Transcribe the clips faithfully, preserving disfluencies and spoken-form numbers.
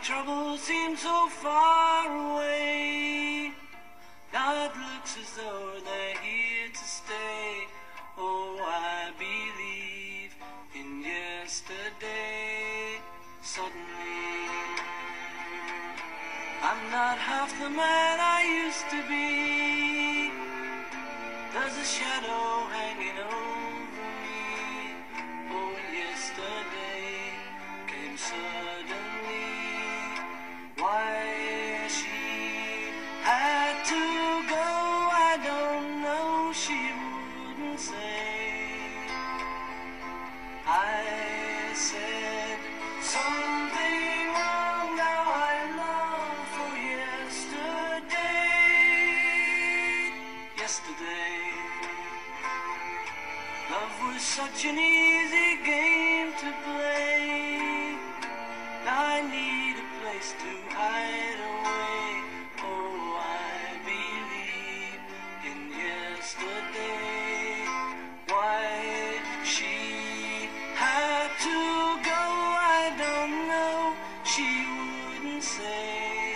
troubles seem so far away. Now it looks as though they're here to stay. Oh, I believe in yesterday. Suddenly, I'm not half the man I used to be. There's a shadow hanging over me. Oh, yesterday came suddenly. Why she had to go, I don't know, she wouldn't say. I said something wrong, now I long for yesterday. Yesterday, love was such an easy game to play. Now I need a place to hide away. Oh, I believe in yesterday. Why she had to go, I don't know, she wouldn't say.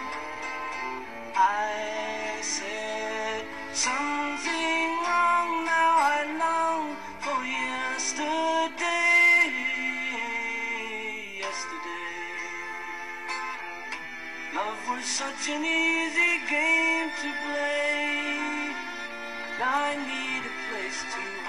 I said something wrong, now I long for yesterday. Yesterday, love was such an easy game to play. Now I need a place to